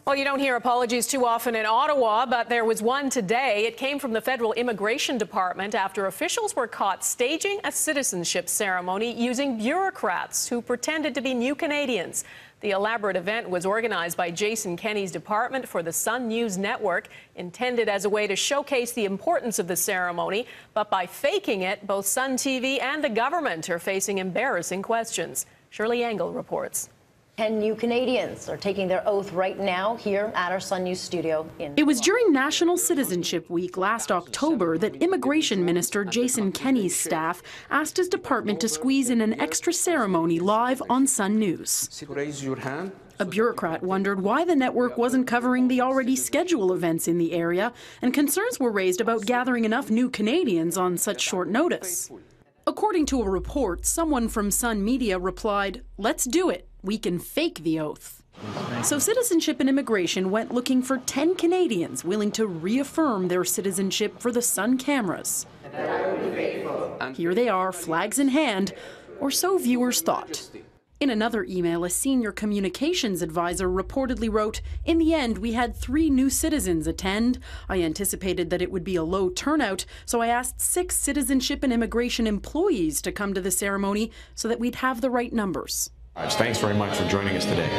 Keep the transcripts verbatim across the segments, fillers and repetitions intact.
Well, you don't hear apologies too often in Ottawa, but there was one today. It came from the Federal Immigration Department after officials were caught staging a citizenship ceremony using bureaucrats who pretended to be new Canadians. The elaborate event was organized by Jason Kenney's department for the Sun News Network, intended as a way to showcase the importance of the ceremony. But by faking it, both Sun T V and the government are facing embarrassing questions. Shirley Engel reports. Ten new Canadians are taking their oath right now here at our Sun News studio in It was during National Citizenship Week last October that Immigration Minister Jason Kenney's staff asked his department to squeeze in an extra ceremony live on Sun News. Raise your hand. A bureaucrat wondered why the network wasn't covering the already scheduled events in the area, and concerns were raised about gathering enough new Canadians on such short notice. According to a report, someone from Sun Media replied, "Let's do it. We can fake the oath." So Citizenship and Immigration went looking for ten Canadians willing to reaffirm their citizenship for the Sun cameras. Here they are, flags in hand, or so viewers thought. In another email, a senior communications advisor reportedly wrote, "In the end, we had three new citizens attend. I anticipated that it would be a low turnout, so I asked six Citizenship and Immigration employees to come to the ceremony so that we'd have the right numbers." Thanks very much for joining us today.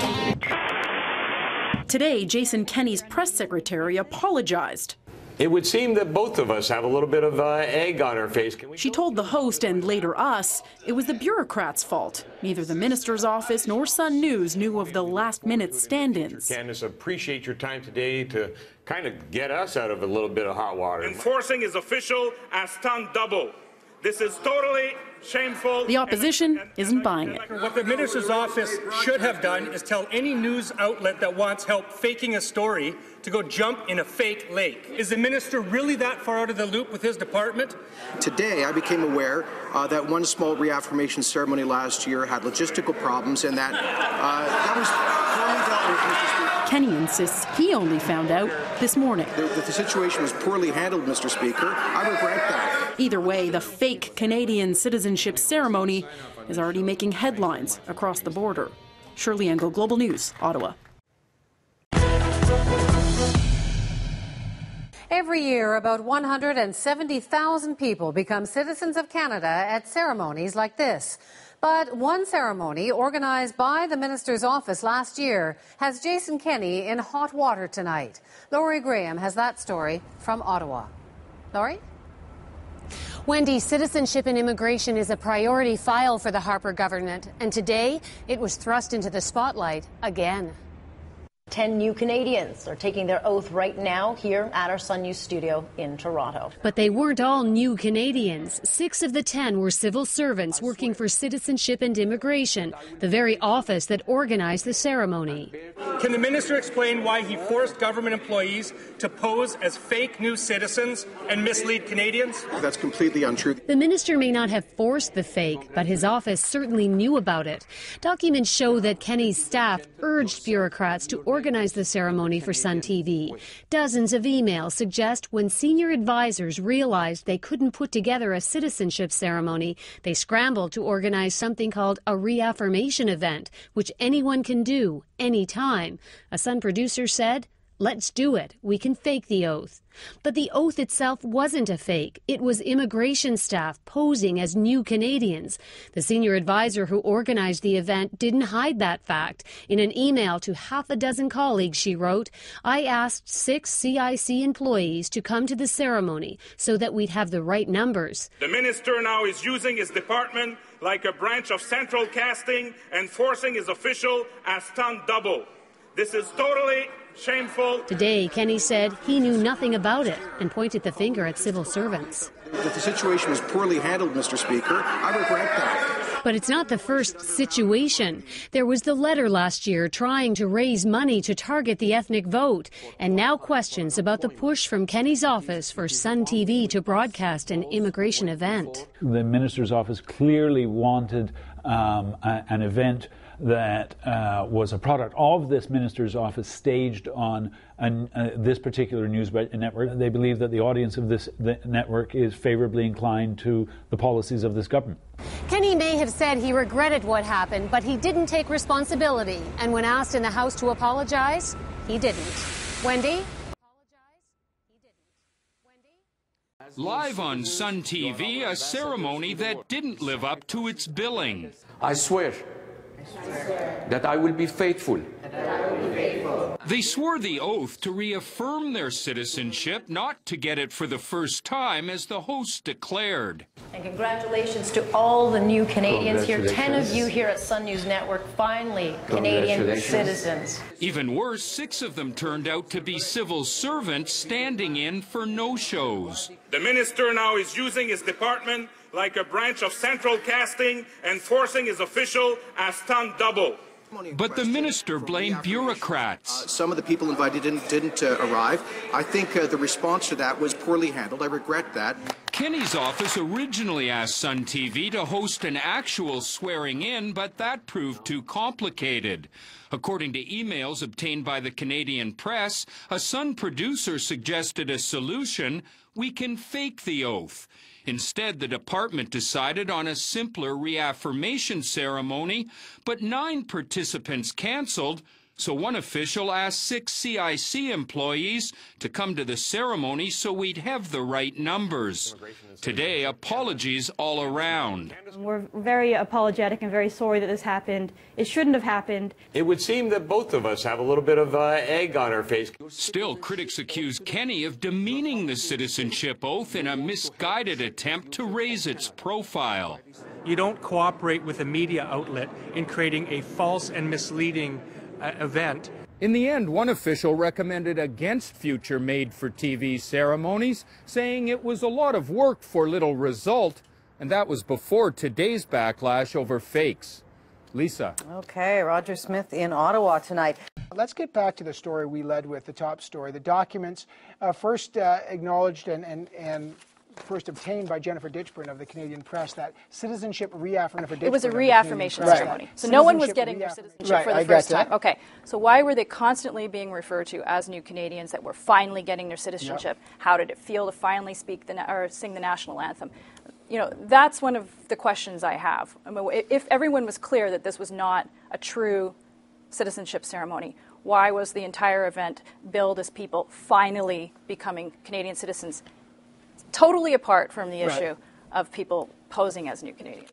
Today, Jason Kenney's press secretary apologized. It would seem that both of us have a little bit of uh, egg on our face. Can we She told the host and later us it was the bureaucrats' fault. Neither the minister's office nor Sun News knew of the last-minute stand-ins. Candace, appreciate your time today to kind of get us out of a little bit of hot water. Enforcing is official as stunt double. This is totally shameful. The opposition isn't buying it. What the minister's office should have done is tell any news outlet that wants help faking a story to go jump in a fake lake. Is the minister really that far out of the loop with his department? Today, I became aware uh, that one small reaffirmation ceremony last year had logistical problems and that uh, that was poorly dealt with, Mister Speaker. Kenney insists he only found out this morning. The, the situation was poorly handled, Mister Speaker. I regret that. Either way, the fake Canadian citizenship ceremony is already making headlines across the border. Shirley Engel, Global News, Ottawa. Every year, about one hundred seventy thousand people become citizens of Canada at ceremonies like this. But one ceremony organized by the minister's office last year has Jason Kenney in hot water tonight. Laurie Graham has that story from Ottawa. Laurie? Wendy, citizenship and immigration is a priority file for the Harper government, and today it was thrust into the spotlight again. Ten new Canadians are taking their oath right now here at our Sun News studio in Toronto. But they weren't all new Canadians. Six of the ten were civil servants working for Citizenship and Immigration, the very office that organized the ceremony. Can the minister explain why he forced government employees to pose as fake new citizens and mislead Canadians? That's completely untrue. The minister may not have forced the fake, but his office certainly knew about it. Documents show that Kenney's staff urged bureaucrats to organize the ceremony for Sun T V. Dozens of emails suggest when senior advisors realized they couldn't put together a citizenship ceremony, they scrambled to organize something called a reaffirmation event, which anyone can do anytime. A Sun producer said, "Let's do it. We can fake the oath." But the oath itself wasn't a fake. It was immigration staff posing as new Canadians. The senior advisor who organized the event didn't hide that fact. In an email to half a dozen colleagues, she wrote, "I asked six C I C employees to come to the ceremony so that we'd have the right numbers." The minister now is using his department like a branch of central casting and forcing his official as stunt double. This is totally shameful. Today, Kenney said he knew nothing about it and pointed the finger at civil servants. That the situation was poorly handled, Mister Speaker. I regret that. But it's not the first situation. There was the letter last year trying to raise money to target the ethnic vote, and now questions about the push from Kenney's office for Sun T V to broadcast an immigration event. The minister's office clearly wanted um, a, an event that uh, was a product of this minister's office staged on an, uh, this particular news network. They believe that the audience of this the network is favorably inclined to the policies of this government. Kenney may have said he regretted what happened, but he didn't take responsibility. And when asked in the House to apologize, he didn't. Wendy? Live on Sun T V, a ceremony that didn't live up to its billing. I swear that I will be faithful. They swore the oath to reaffirm their citizenship, not to get it for the first time, as the host declared. And congratulations to all the new Canadians here. Ten of you here at Sun News Network, finally Canadian citizens. Even worse, six of them turned out to be civil servants standing in for no-shows. The minister now is using his department like a branch of central casting and forcing his official as stunt double. But the minister blamed bureaucrats. Uh, some of the people invited didn't, didn't uh, arrive. I think uh, the response to that was poorly handled. I regret that. Kenney's office originally asked Sun T V to host an actual swearing-in, but that proved too complicated. According to emails obtained by the Canadian press, a Sun producer suggested a solution: we can fake the oath. Instead, the department decided on a simpler reaffirmation ceremony, but nine participants canceled, so one official asked six C I C employees to come to the ceremony so we'd have the right numbers. Today, apologies all around. We're very apologetic and very sorry that this happened. It shouldn't have happened. It would seem that both of us have a little bit of uh, egg on our face. Still, critics accuse Kenney of demeaning the citizenship oath in a misguided attempt to raise its profile. You don't cooperate with a media outlet in creating a false and misleading uh, event. In the end, one official recommended against future made-for-T V ceremonies, saying it was a lot of work for little result, and that was before today's backlash over fakes. Lisa. Okay, Roger Smith in Ottawa tonight. Let's get back to the story we led with, the top story. The documents uh, first uh, acknowledged and, and, and first obtained by Jennifer Ditchburn of the Canadian Press, that citizenship reaffirmation. It was a reaffirmation ceremony. Right. So no one was getting their citizenship right, for the I first got time. that. Okay. So why were they constantly being referred to as new Canadians that were finally getting their citizenship? Yep. How did it feel to finally speak the or sing the national anthem? You know, that's one of the questions I have. I mean, if everyone was clear that this was not a true citizenship ceremony, why was the entire event billed as people finally becoming Canadian citizens? Totally apart from the issue right. of people posing as new Canadians.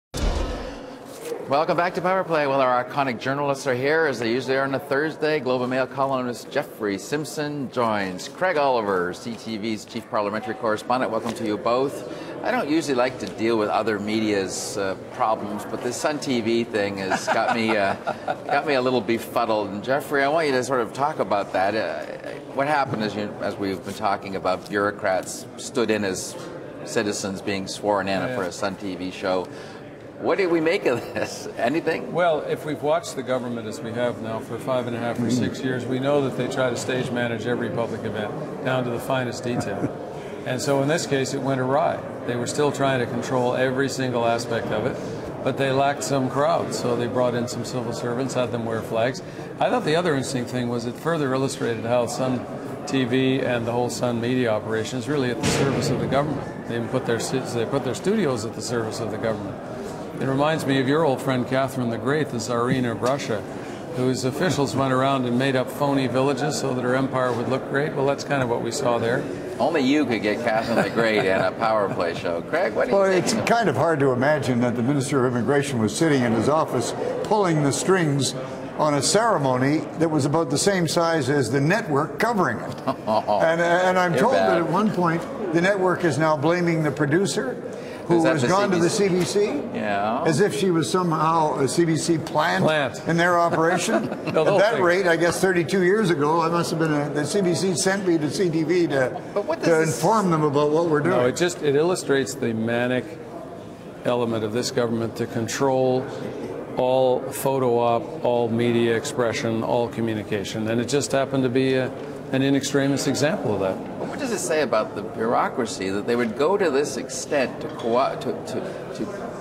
Welcome back to Power Play. Well, our iconic journalists are here, as they usually are on a Thursday. Globe and Mail columnist Jeffrey Simpson joins Craig Oliver, C T V's chief parliamentary correspondent. Welcome to you both. I don't usually like to deal with other media's uh, problems, but this Sun T V thing has got me uh, got me a little befuddled. And Jeffrey, I want you to sort of talk about that. Uh, what happened, as, you, as we've been talking about, bureaucrats stood in as citizens being sworn in yeah. for a Sun T V show. What do we make of this? Anything? Well, if we've watched the government as we have now for five and a half or six years, we know that they try to stage manage every public event down to the finest detail. And so in this case, it went awry. They were still trying to control every single aspect of it, but they lacked some crowds, so they brought in some civil servants, had them wear flags. I thought the other interesting thing was it further illustrated how Sun T V and the whole Sun media operation is really at the service of the government. They even put their, they put their studios at the service of the government. It reminds me of your old friend Catherine the Great, the Tsarina of Russia, whose officials went around and made up phony villages so that her empire would look great. Well, that's kind of what we saw there. Only you could get Catherine the Great in a Power Play show. Craig, what do you well, think? It's kind of hard to imagine that the Minister of Immigration was sitting in his office pulling the strings on a ceremony that was about the same size as the network covering it. Oh, and, and I'm told bad. that at one point the network is now blaming the producer, who has gone to the C B C, yeah. as if she was somehow a C B C plant, plant. in their operation. no, At that thing. rate, I guess thirty-two years ago, I must have been a, the C B C sent me to C T V to, to inform them about what we're doing. No, it just it illustrates the manic element of this government to control all photo op, all media expression, all communication, and it just happened to be a, an in extremis example of that. What does it say about the bureaucracy that they would go to this extent to co to, to, to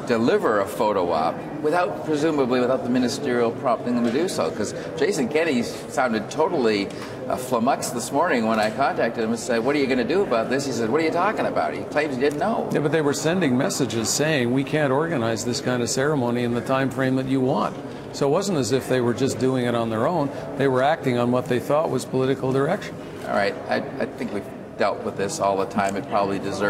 deliver a photo op without, presumably, without the ministerial prompting them to do so. Because Jason Kenney sounded totally uh, flummoxed this morning when I contacted him and said, "What are you going to do about this?" He said, "What are you talking about?" He claims he didn't know. Yeah, but they were sending messages saying, "We can't organize this kind of ceremony in the time frame that you want." So it wasn't as if they were just doing it on their own. They were acting on what they thought was political direction. All right, I, I think we've dealt with this all the time. It probably deserves.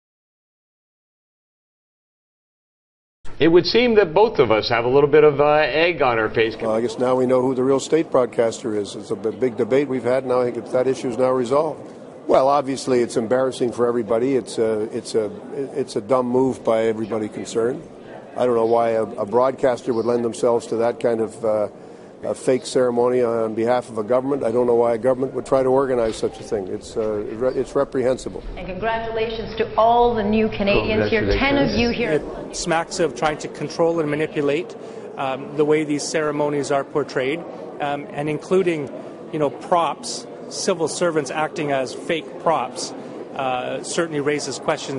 It would seem that both of us have a little bit of uh, egg on our face. Well, I guess now we know who the real state broadcaster is. It's a big debate we've had. Now I think that issue is now resolved. Well, obviously, it's embarrassing for everybody. It's a, it's a, it's a dumb move by everybody concerned. I don't know why a, a broadcaster would lend themselves to that kind of uh, a fake ceremony on behalf of a government. I don't know why a government would try to organize such a thing. It's uh, it's reprehensible. And congratulations to all the new Canadians here. Ten of you here. It smacks of trying to control and manipulate um, the way these ceremonies are portrayed, um, and including, you know, props, civil servants acting as fake props, uh, certainly raises questions.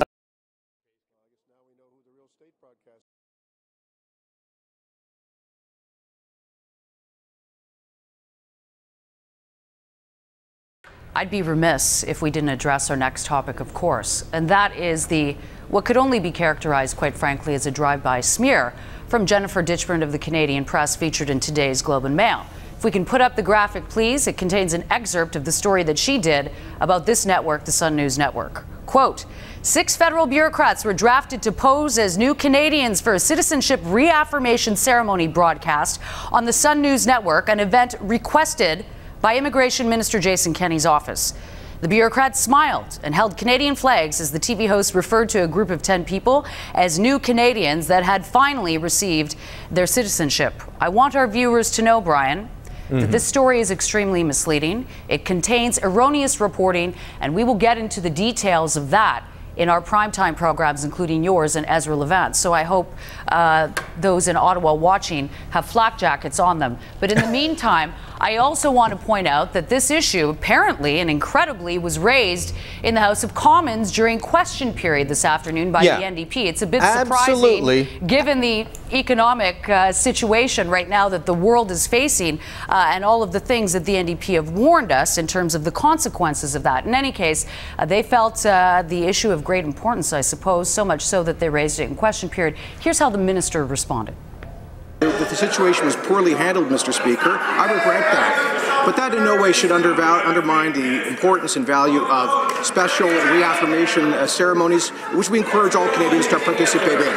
I'd be remiss if we didn't address our next topic, of course, and that is the what could only be characterized, quite frankly, as a drive-by smear from Jennifer Ditchburn of the Canadian Press, featured in today's Globe and Mail. If we can put up the graphic, please. It contains an excerpt of the story that she did about this network, the Sun News Network. Quote, six federal bureaucrats were drafted to pose as new Canadians for a citizenship reaffirmation ceremony broadcast on the Sun News Network, an event requested by Immigration Minister Jason Kenney's office. The bureaucrats smiled and held Canadian flags as the T V host referred to a group of ten people as new Canadians that had finally received their citizenship. I want our viewers to know, Brian, mm-hmm. that this story is extremely misleading. It contains erroneous reporting, and we will get into the details of that in our primetime programs, including yours and Ezra Levant. So I hope uh, those in Ottawa watching have flak jackets on them. But in the meantime, I also want to point out that this issue apparently and incredibly was raised in the House of Commons during question period this afternoon by yeah. the N D P. It's a bit Absolutely. surprising given the economic uh, situation right now that the world is facing uh, and all of the things that the N D P have warned us in terms of the consequences of that. In any case, uh, they felt uh, the issue of great importance, I suppose, so much so that they raised it in question period. Here's how the minister responded. That the situation was poorly handled, Mister Speaker. I regret that. But that in no way should underval- undermine the importance and value of special reaffirmation uh, ceremonies, which we encourage all Canadians to participate in.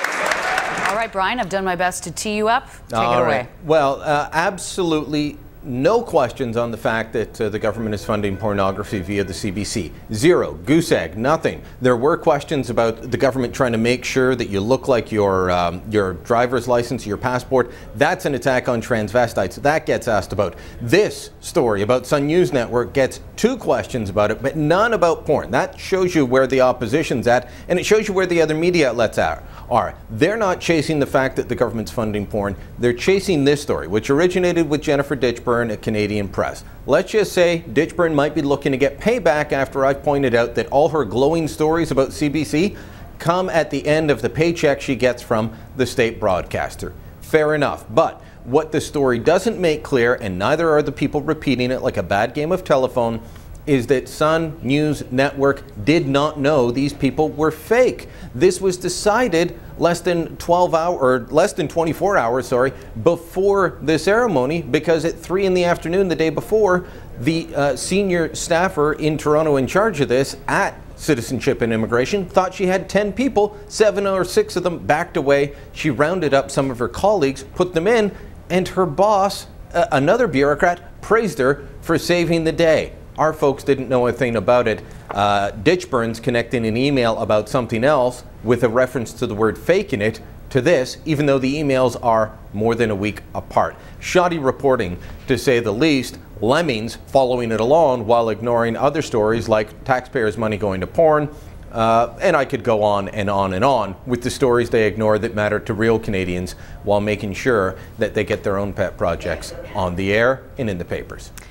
All right, Brian, I've done my best to tee you up. Take all it right. away. Well, uh, absolutely no questions on the fact that uh, the government is funding pornography via the C B C. Zero. Goose egg. Nothing. There were questions about the government trying to make sure that you look like your um, your driver's license, your passport. That's an attack on transvestites. That gets asked about. This story about Sun News Network gets two questions about it, but none about porn. That shows you where the opposition's at, and it shows you where the other media outlets are. are. They're not chasing the fact that the government's funding porn. They're chasing this story, which originated with Jennifer Ditchburn at Canadian Press. Let's just say Ditchburn might be looking to get payback after I pointed out that all her glowing stories about C B C come at the end of the paycheck she gets from the state broadcaster. Fair enough. But what the story doesn't make clear, and neither are the people repeating it like a bad game of telephone, is that Sun News Network did not know these people were fake. This was decided less than twelve hours, or less than twenty-four hours, sorry, before the ceremony, because at three in the afternoon the day before, the uh, senior staffer in Toronto in charge of this at Citizenship and Immigration thought she had ten people, seven or six of them backed away. She rounded up some of her colleagues, put them in, and her boss, uh, another bureaucrat, praised her for saving the day. Our folks didn't know a thing about it. Uh, Ditchburn's connecting an email about something else with a reference to the word fake in it to this, even though the emails are more than a week apart. Shoddy reporting, to say the least. Lemmings following it along while ignoring other stories like taxpayers' money going to porn. Uh, and I could go on and on and on with the stories they ignore that matter to real Canadians while making sure that they get their own pet projects on the air and in the papers.